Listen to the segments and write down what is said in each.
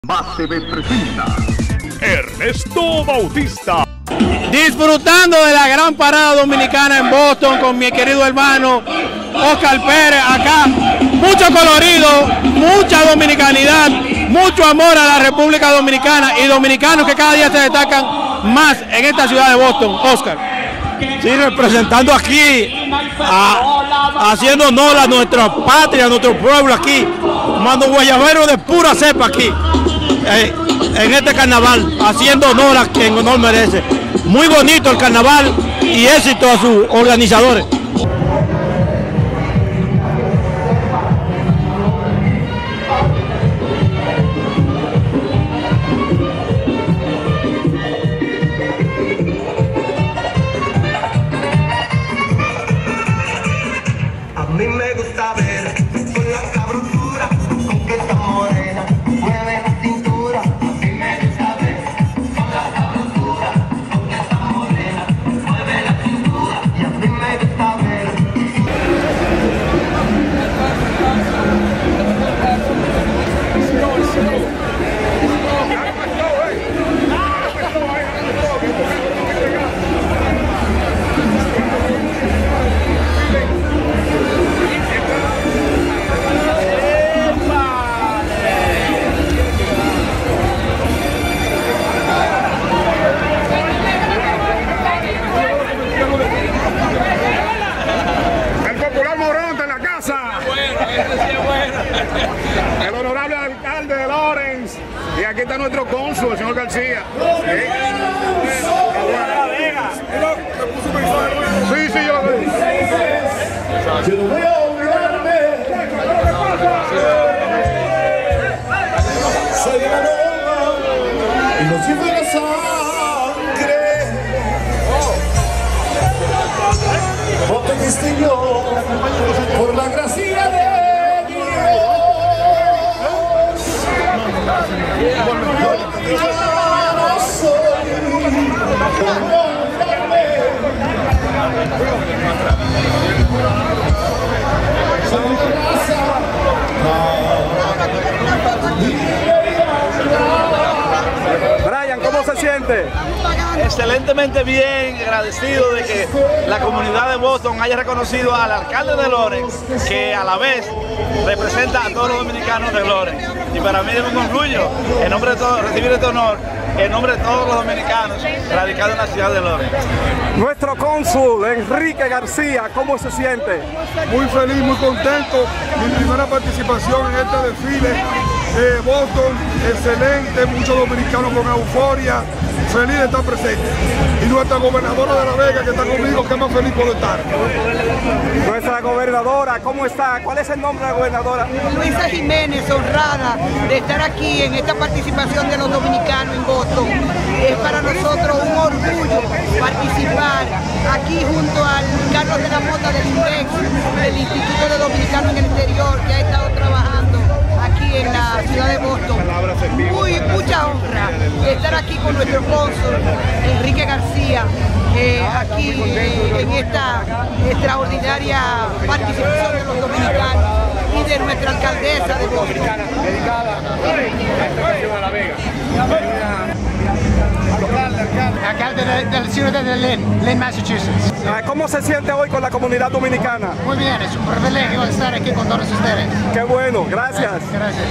Base presenta Ernesto Bautista. Disfrutando de la gran parada dominicana en Boston con mi querido hermano Oscar Pérez. Acá mucho colorido, mucha dominicanidad, mucho amor a la República Dominicana y dominicanos que cada día se destacan más en esta ciudad de Boston. Oscar. Sí, representando aquí, haciendo honor a nuestra patria, a nuestro pueblo aquí, mando guayabero de pura cepa aquí, en este carnaval, haciendo honor a quien honor merece. Muy bonito el carnaval y éxito a sus organizadores. A mí me gusta ver con la sabrosura con que esta morena mueve la cintura. A mí me gusta ver con la sabrosura con que esta morena mueve la cintura. Y a mí me gusta ver. El honorable alcalde de Lawrence, y aquí está nuestro cónsul, el señor García. Sí, sí, yo lo veo. Yo no voy a olvidarme. Soy de la norma y no siento la sangre. No te distinguió por la gracia de Brian, ¿cómo se siente? Excelentemente bien, agradecido de que la comunidad de Boston haya reconocido al alcalde de Lawrence, que a la vez representa a todos los dominicanos de Lawrence. Y para mí es un orgullo, en nombre de todos, recibir este honor, en nombre de todos los dominicanos radicados en la ciudad de Lawrence. Nuestro cónsul Enrique García, ¿cómo se siente? Muy feliz, muy contento. Mi primera participación en este desfile. Boston, excelente, muchos dominicanos con euforia, feliz de estar presente. Y nuestra gobernadora de La Vega que está conmigo, que más feliz puedo estar. Nuestra gobernadora, ¿cómo está? ¿Cuál es el nombre de la gobernadora? Luisa Jiménez, honrada de estar aquí en esta participación de los dominicanos en Boston. Es para nosotros un orgullo participar aquí junto al Carlos de la Mota del INDEX, del Instituto de Dominicanos en el Exterior, que ha estado trabajando aquí en la ciudad de Boston. Mucha honra estar aquí con nuestro cónsul Enrique García, aquí en esta extraordinaria participación de los dominicanos y de nuestra alcaldesa de Boston. Dedicada a esta región de La Vega. Alcalde de la ciudad de Lynn, Massachusetts. ¿Cómo se siente hoy con la comunidad dominicana? Muy bien, es un privilegio estar aquí con todos ustedes. Qué bueno, gracias. Gracias.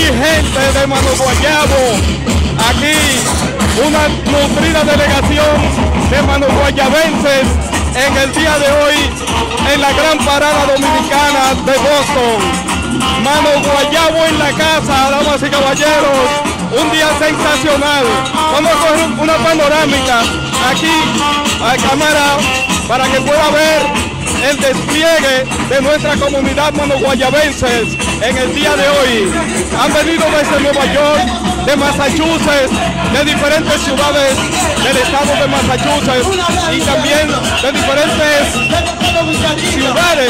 gente de Mano Guayabo, aquí una nutrida delegación de manoguayabenses en el día de hoy en la gran parada dominicana de Boston. Mano Guayabo en la casa, damas y caballeros, un día sensacional. Vamos a coger una panorámica aquí a cámara para que pueda ver el despliegue de nuestra comunidad manoguayabenses en el día de hoy. Han venido desde Nueva York, de Massachusetts, de diferentes ciudades del estado de Massachusetts y también de diferentes ciudades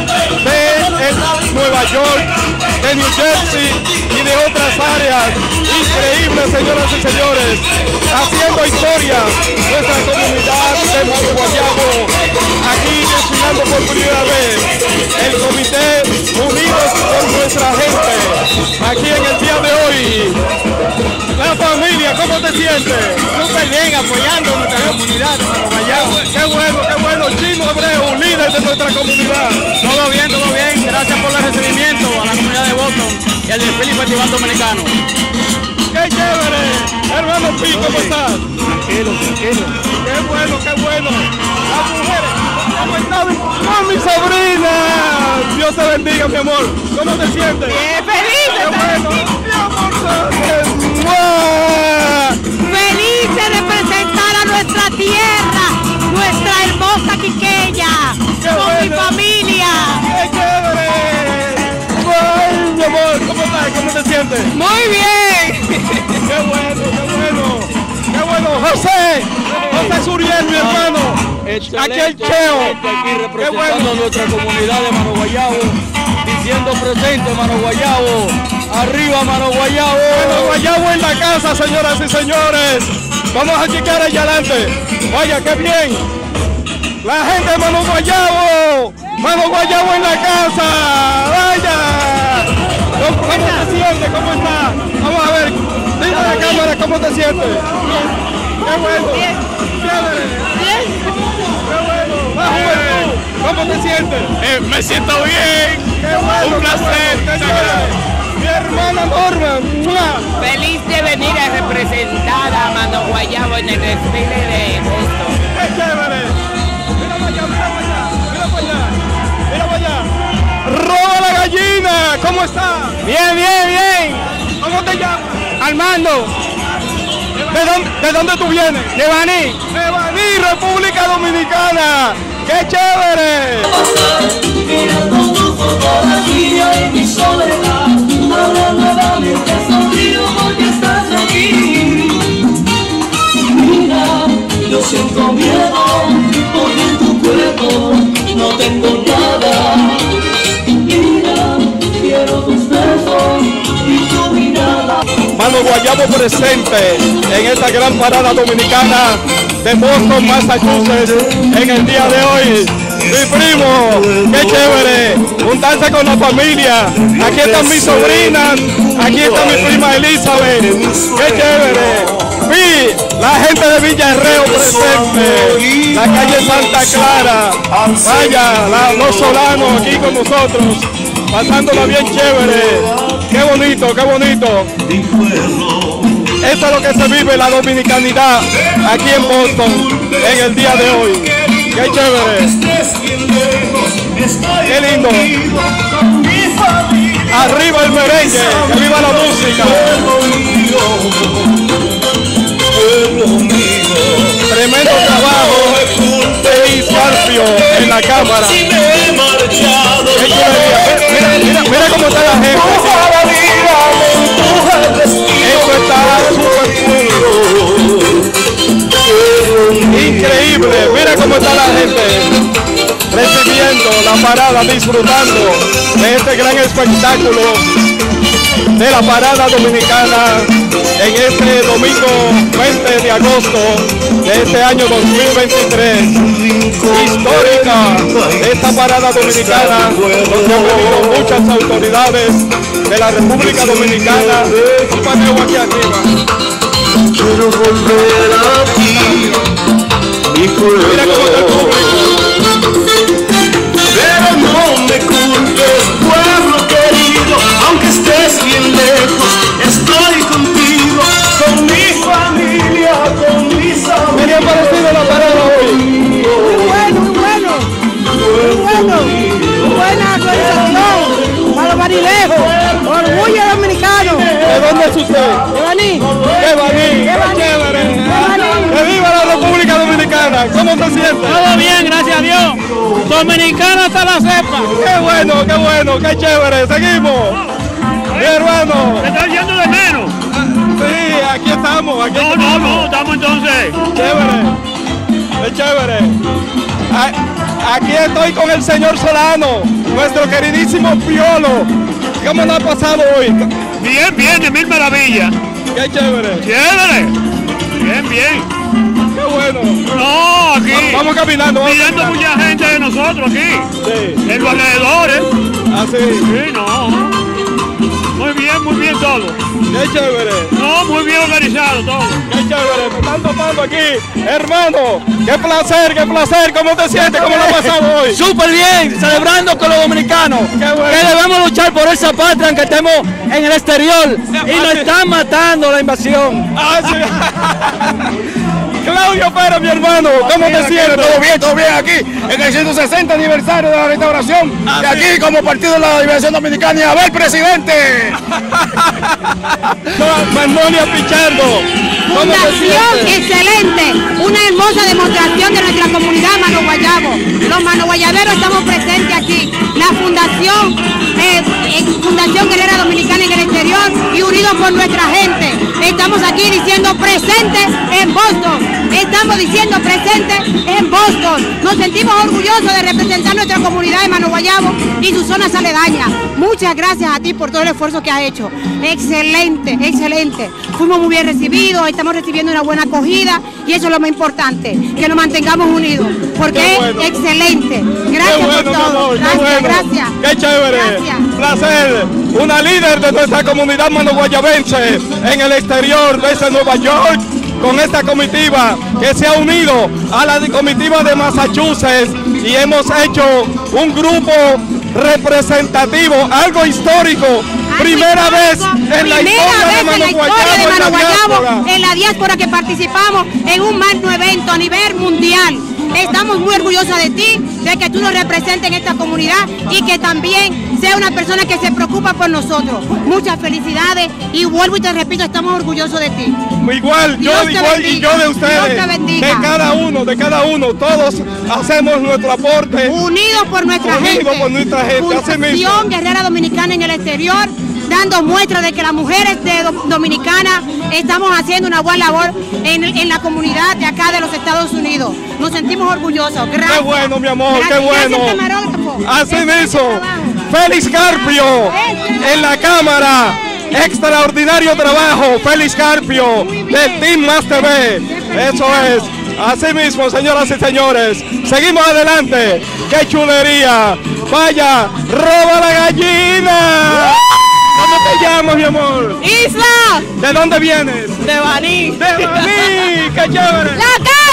de Nueva York, de New Jersey y de otras áreas. Increíble, señoras y señores, haciendo historia nuestra comunidad de Mano Guayabo, aquí desfilando por primera vez el comité Unidos por Nuestra Gente, aquí en el día de hoy. La familia, ¿cómo te sientes? Súper bien, apoyando nuestra comunidad de Mano Guayabo. Qué bueno, Chino Abreu, líder de nuestra comunidad. Todo bien, gracias por el recibimiento a la comunidad de Boston y al desfile Festival Dominicano. ¡Qué chévere! Hermano Pi, ¿cómo estás? Tranquilo. Qué bueno. Las mujeres, ¿cómo están? ¡Oh, mi sobrina! Dios te bendiga, mi amor. ¿Cómo te sientes? Bien, feliz de ¡Qué estar bueno! aquí. ¡Mi amor! ¡Mua! Feliz de representar a nuestra tierra, nuestra hermosa Quiqueya, con mi familia. ¡Qué chévere! ¡Ay, mi amor! ¿Cómo estás? ¿Cómo te sientes? Muy bien. ¡Qué bueno! José Suriel, mi hermano. Aquí el Cheo. Aquí representando a nuestra comunidad de Mano Guayabo, diciendo presente Mano Guayabo, arriba Mano Guayabo. Mano Guayabo en la casa, señoras y señores. Vamos a checar allá adelante. Vaya, qué bien. La gente de Mano Guayabo en la casa. Vaya. ¿Cómo te sientes? ¿Cómo estás? Vamos a ver. Dile a la cámara cómo te sientes. Qué bueno. Chévere. Qué bueno. Va, juventud. ¿Cómo te sientes? Me siento bien. Qué bueno. Un placer. Qué chévere. Mi hermana Norma. ¡Mua! Feliz de venir a representar a Mano Guayabo en el desfile de Boston. ¡Qué chévere! Mira para allá. ¡Roba la gallina! ¿Cómo está? Bien. ¿Cómo te llamas? Armando, ¿De dónde tú vienes? de Baní. De Baní, República Dominicana. ¡Qué chévere! Mirando tu fotografía en mi soledad, ahora nuevamente sonrío porque estás aquí. Mira, yo siento miedo porque en tu cuerpo no tengo nada. Mira, quiero tus besos y tu mirada. Mano Guayabo presente en esta gran parada dominicana de Boston, Massachusetts, en el día de hoy. Mi primo, qué chévere, juntarse con la familia. Aquí están mis sobrinas, aquí está mi prima Elizabeth, qué chévere. Vi la gente de Villarreo presente, la calle Santa Clara, vaya, los solanos aquí con nosotros, pasándola bien chévere. Qué bonito, qué bonito. Esto es lo que se vive, la dominicanidad, aquí en Boston, en el día de hoy. Qué chévere. Qué lindo. Arriba el merengue, que viva la música. Tremendo trabajo de Iscarpio en la cámara. Qué chévere. Mira cómo está la gente. Esto está súper cool. Increíble, mira cómo está la gente recibiendo la parada, disfrutando de este gran espectáculo de la parada dominicana en este domingo 20 de agosto de este año 2023. Histórica esta parada dominicana, donde han venido muchas autoridades de la República Dominicana. Un paneo aquí arriba. Quiero volver a ti, mi Mira cómo está el público. pero no me culpes, pueblo querido, aunque estés bien lejos. usted? De Baní. ¡Qué Baní! ¡Qué chévere! ¡Que viva la República Dominicana! ¿Cómo se siente? Todo bien, gracias a Dios. Dominicano hasta la cepa. ¡Qué bueno, qué chévere! ¡Seguimos! Mi hermano. ¿Te estás yendo de menos? Sí, aquí estamos. No, estamos entonces. Chévere, es chévere. Aquí estoy con el señor Solano, nuestro queridísimo Piolo. ¿Cómo lo ha pasado hoy? Bien, de mil maravillas. Qué chévere. Chévere. Bien. Qué bueno. No, aquí. Vamos caminando. Viendo mucha gente de nosotros aquí. Sí. En los alrededores. Ah, sí. Sí, no. Muy bien todo. Qué chévere. No, muy bien organizado todo. Qué chévere. Me están tomando aquí. Hermano, qué placer. ¿Cómo te sientes? ¿Cómo lo has pasado hoy? Súper bien, celebrando con los dominicanos. Qué bueno. Que debemos luchar por esa patria aunque estemos en el exterior. Y nos están matando la invasión. Ah, sí. Claudio Pérez, mi hermano, ¿cómo te sientes? Todo bien aquí, en el 160 aniversario de la restauración. Y aquí como partido de la Liberación Dominicana y a ver, presidente. Magnolia Pichardo. Fundación excelente, una hermosa demostración de nuestra comunidad Mano Guayabo. Los manoguayaberos estamos presentes aquí. La Fundación Guerrera Dominicana en el exterior y unidos por nuestra gente. Estamos aquí diciendo presente en Boston. Estamos diciendo presente en Boston. Nos sentimos orgullosos de representar nuestra comunidad de Mano Guayabo y sus zonas aledañas. Muchas gracias a ti por todo el esfuerzo que has hecho. Excelente. Fuimos muy bien recibidos, estamos recibiendo una buena acogida y eso es lo más importante, que nos mantengamos unidos, porque es excelente. Gracias por todo. Gracias. Qué chévere. Gracias. Placer. Una líder de nuestra comunidad manoguayabense en el exterior desde Nueva York, con esta comitiva que se ha unido a la comitiva de Massachusetts y hemos hecho un grupo representativo, algo histórico. Primera vez en la historia de Mano Guayabo, en la diáspora que participamos en un magno evento a nivel mundial. Estamos muy orgullosos de ti, de que tú nos representes en esta comunidad y que también sea una persona que se preocupa por nosotros. Muchas felicidades y vuelvo y te repito, estamos orgullosos de ti. Igual, yo y yo de ustedes, de cada uno, todos hacemos nuestro aporte. Unidos por nuestra gente. Fundación Guerrera Dominicana en el exterior, dando muestra de que las mujeres dominicanas estamos haciendo una buena labor en la comunidad de acá de los Estados Unidos. Nos sentimos orgullosos. Gracias. Qué bueno, mi amor, qué bueno. Así mismo. Félix Carpio en la cámara. Extraordinario trabajo, Félix Carpio del Team Más TV. Eso es. Así mismo, señoras y señores. Seguimos adelante. ¡Qué chulería! Vaya, roba la gallina. ¿Cómo te llamas, mi amor? Isla. ¿De dónde vienes? De Baní. ¡De Baní! ¡Qué chévere! ¡La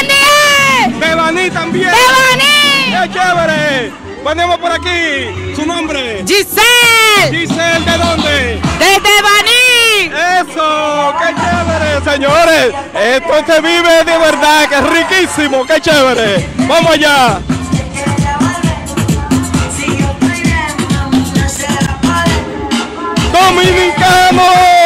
carne! ¡De Baní también! ¡De Baní! ¡Qué chévere! Venimos por aquí. ¿Su nombre? Giselle. Giselle, ¿de dónde? Desde Baní. ¡Eso! ¡Qué chévere, señores! Esto se vive de verdad, que es riquísimo. ¡Qué chévere! ¡Vamos allá! ¡Dominicano!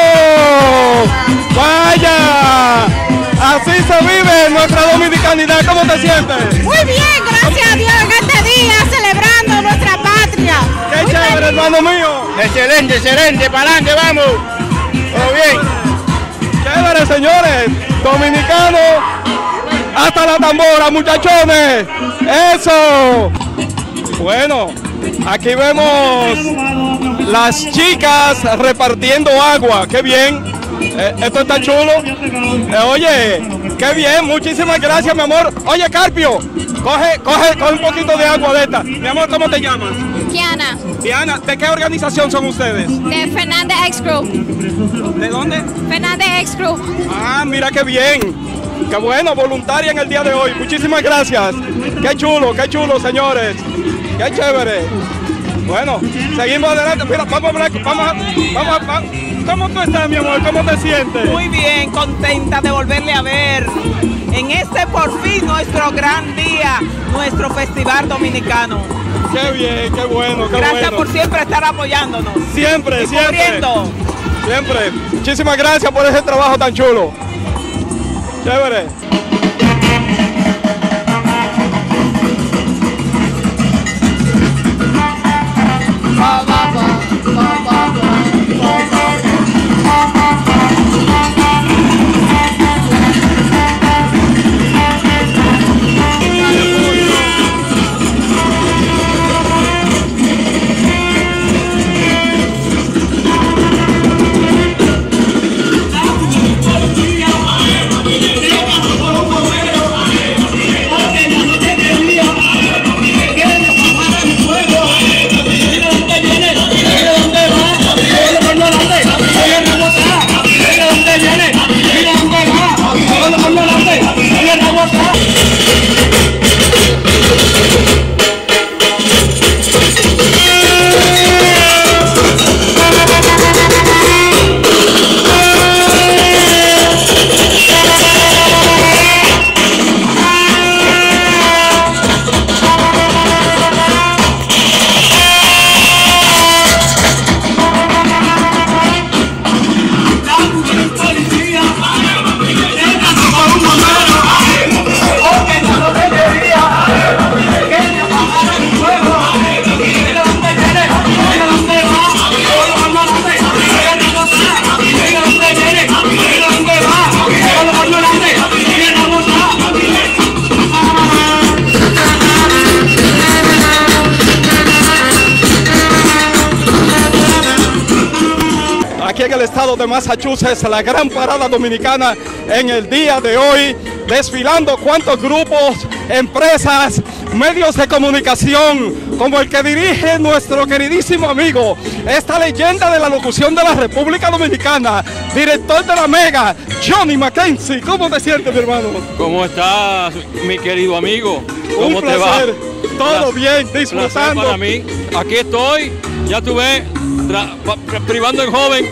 ¡Vaya! Así se vive nuestra dominicanidad. ¿Cómo te sientes? Muy bien, gracias a Dios en este día, celebrando nuestra patria. ¡Qué muy chévere, feliz. hermano mío! Excelente, para adelante, vamos. Todo bien. Chévere, señores. Dominicano. Hasta la tambora, muchachones. Eso. Bueno, aquí vemos las chicas repartiendo agua. Qué bien. Esto está chulo. Oye, qué bien. Muchísimas gracias, mi amor. Oye, Carpio, coge un poquito de agua de esta. Mi amor, ¿cómo te llamas? Diana. Diana, ¿de qué organización son ustedes? De Fernández X Group. ¿De dónde? Fernández X Group. Ah, mira qué bien. Qué bueno, voluntaria en el día de hoy. Muchísimas gracias. Qué chulo, señores. Qué chévere. Bueno, seguimos adelante. Mira, vamos. ¿Cómo tú estás, mi amor? ¿Cómo te sientes? Muy bien, contenta de volverle a ver en este por fin nuestro gran día, nuestro festival dominicano. Qué bien, qué bueno, qué Gracias bueno. por siempre estar apoyándonos. Siempre. Cubriendo. Siempre. Muchísimas gracias por ese trabajo tan chulo. Chévere. Aquí en el estado de Massachusetts, la gran parada dominicana en el día de hoy, desfilando cuantos grupos, empresas, medios de comunicación, como el que dirige nuestro queridísimo amigo, esta leyenda de la locución de la República Dominicana, director de la Mega, Johnny Mackenzie. ¿Cómo te sientes, mi hermano? ¿Cómo estás, mi querido amigo? ¿Cómo Un te va? placer. Todo bien, disfrutando. Para mí. Aquí estoy, ya tuve privando en joven.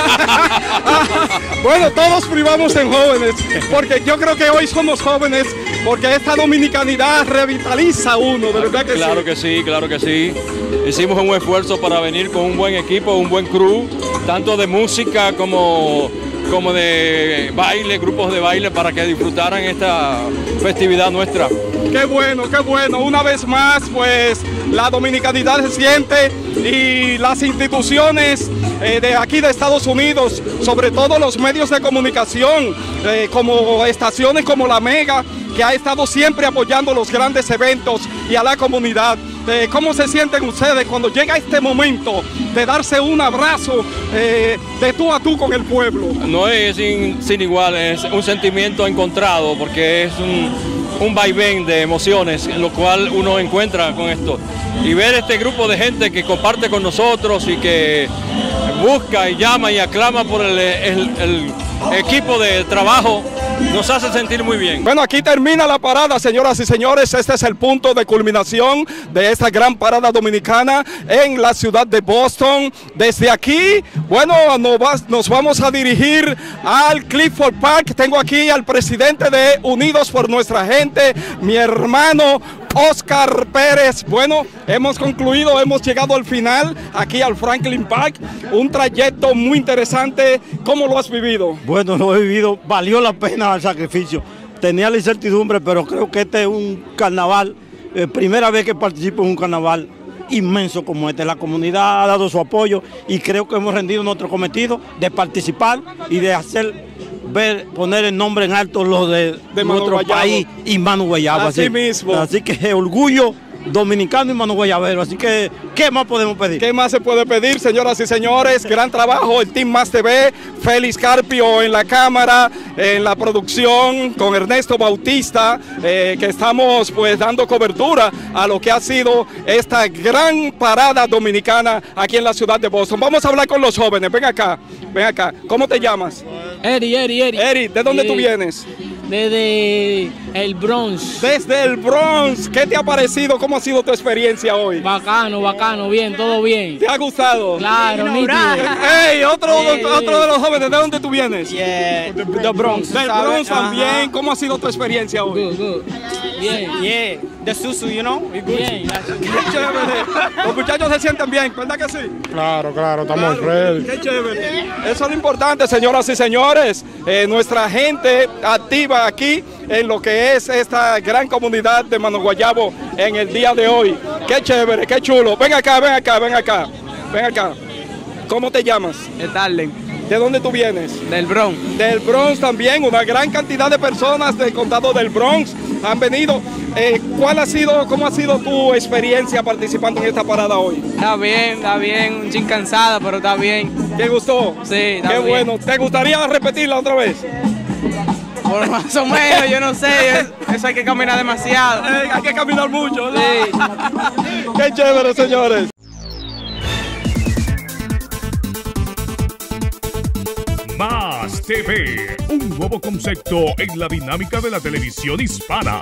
Bueno, todos privamos en jóvenes, porque yo creo que hoy somos jóvenes, porque esta dominicanidad revitaliza a uno, de verdad que Claro sí. que sí, claro que sí. Hicimos un esfuerzo para venir con un buen equipo, un buen crew, tanto de música como de baile, grupos de baile, para que disfrutaran esta festividad nuestra. Qué bueno, qué bueno. Una vez más, pues la dominicanidad se siente y las instituciones de aquí de Estados Unidos, sobre todo los medios de comunicación, como estaciones como la Mega, que ha estado siempre apoyando los grandes eventos y a la comunidad. ¿Cómo se sienten ustedes cuando llega este momento de darse un abrazo de tú a tú con el pueblo? No es sin igual, es un sentimiento encontrado, porque es un vaivén de emociones en lo cual uno encuentra con esto. Y ver este grupo de gente que comparte con nosotros y que busca y llama y aclama por el equipo de trabajo, nos hace sentir muy bien. Bueno, aquí termina la parada, señoras y señores. Este es el punto de culminación de esta gran parada dominicana en la ciudad de Boston. Desde aquí, bueno, nos vamos a dirigir al Clifford Park. Tengo aquí al presidente de Unidos por Nuestra Gente, mi hermano Oscar Pérez. Bueno, hemos concluido, hemos llegado al final, aquí al Franklin Park. Un trayecto muy interesante. ¿Cómo lo has vivido? Bueno, lo he vivido, valió la pena el sacrificio. Tenía la incertidumbre, pero creo que este es un carnaval, primera vez que participo en un carnaval inmenso como este. La comunidad ha dado su apoyo y creo que hemos rendido nuestro cometido de participar y de poner el nombre en alto lo de nuestro país y Manu Guayabo. Así mismo. Así que orgullo dominicano y Manu Guayabero. Así que, ¿qué más podemos pedir? ¿Qué más se puede pedir, señoras y señores? Gran trabajo, el Team Más TV, Félix Carpio en la cámara, en la producción, con Ernesto Bautista, que estamos pues dando cobertura a lo que ha sido esta gran parada dominicana aquí en la ciudad de Boston. Vamos a hablar con los jóvenes, ven acá. ¿Cómo te llamas? Eri. Eri, ¿de dónde tú vienes? Desde el Bronx. Desde el Bronx. ¿Qué te ha parecido? ¿Cómo ha sido tu experiencia hoy? Bacano, bien, todo bien. ¿Te ha gustado? Claro, nítido. Hey, otro de los jóvenes, ¿de dónde tú vienes? Del Bronx. Del Bronx también. ¿Cómo ha sido tu experiencia hoy? Good. Bien. the susu, you know? Bien, Qué chévere. Los muchachos se sienten bien, ¿verdad que sí? Claro, estamos ready. Qué chévere. Eso es lo importante, señoras y señores. Nuestra gente activa aquí en lo que es esta gran comunidad de Mano Guayabo en el día de hoy. Qué chévere, qué chulo. Ven acá, ven acá, ven acá. Ven acá. ¿Cómo te llamas? Darling, ¿De dónde tú vienes? del Bronx. Del Bronx también, una gran cantidad de personas del condado del Bronx han venido. ¿Cómo ha sido tu experiencia participando en esta parada hoy? Está bien, un chin cansada, pero está bien. ¿Te gustó? Sí, está Qué bien. bueno. ¿Te gustaría repetirla otra vez? Por más o menos, yo no sé, eso hay que caminar demasiado. Hay que caminar mucho, ¿no? Sí. Qué chévere, señores. Más TV, un nuevo concepto en la dinámica de la televisión hispana.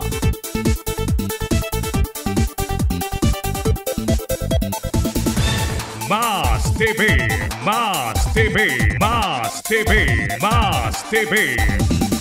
Más TV, más TV, más TV, más TV.